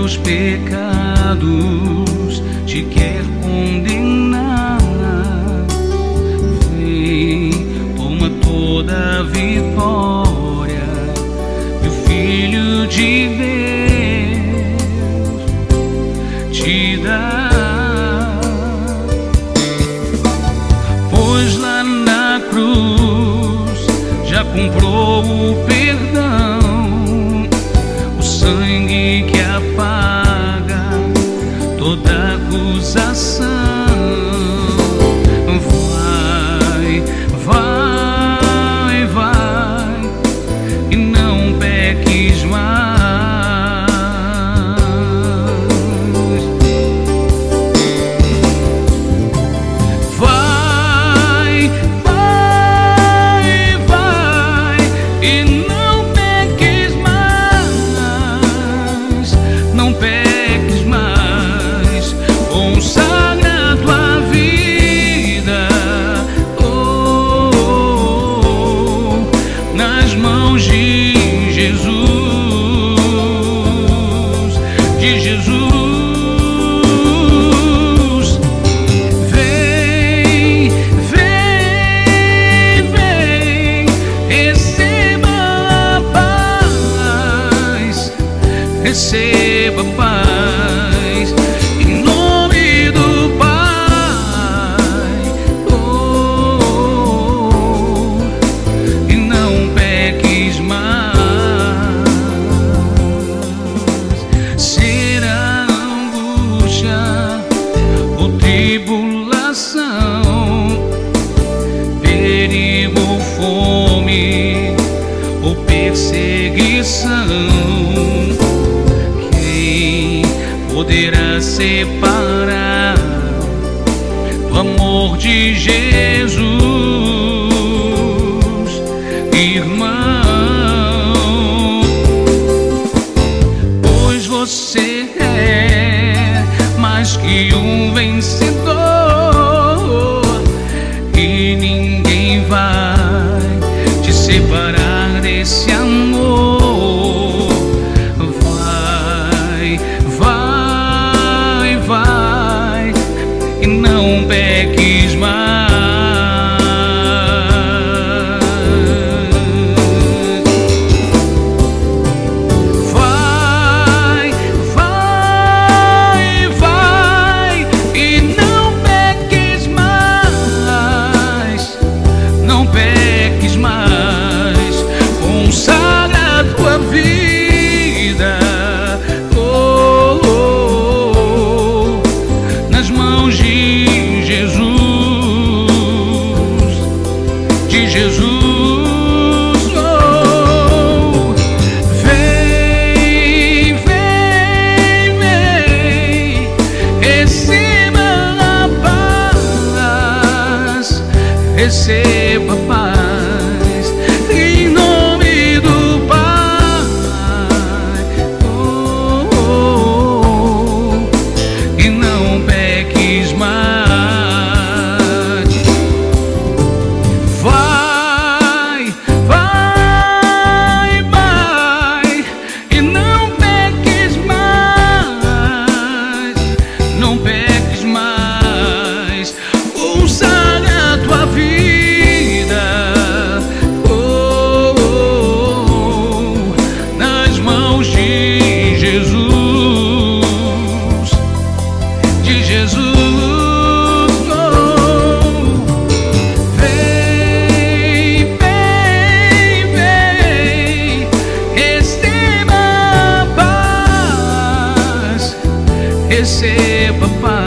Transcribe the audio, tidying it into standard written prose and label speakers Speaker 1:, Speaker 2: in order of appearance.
Speaker 1: teus pecados te quer condenar. Vem, toma toda a vitória que o Filho de Deus te dá. Pois lá na cruz já comprou o perdão, o sangue que apaga toda acusação. Vai, vai, vai, e não peques mais. Vai, vai, vai, e não peques mais. Não peques mais. Consagra a tua vida, oh, oh, oh, nas mãos de Jesus, de Jesus. Vem, vem, vem, receba a paz, receba a paz, em nome do Pai, oh, oh, oh, e não peques mais. Será angústia ou tribulação, perigo ou fome ou perseguição, quem poderá separar do amor de Jesus, irmão? Pois você é mais que um vencedor, e ninguém vai te separar desse amor. Vai, vai, vai, e não peques mais. Vai, vai, vai, e não peques mais. Não peques mais. Consagra a tua vida, oh, oh, oh, nas mãos de Jesus, de Jesus. Oh, vem, vem, vem, receba a paz, receba a paz, em nome do Pai, oh, oh, oh, e não peques mais. Vai, vai, vai, e não peques mais. Não peques mais. Consagra a tua vida, oh, oh, oh, nas mãos de Jesus, de Jesus. Oh, vem, vem, vem, receba a paz, receba a paz.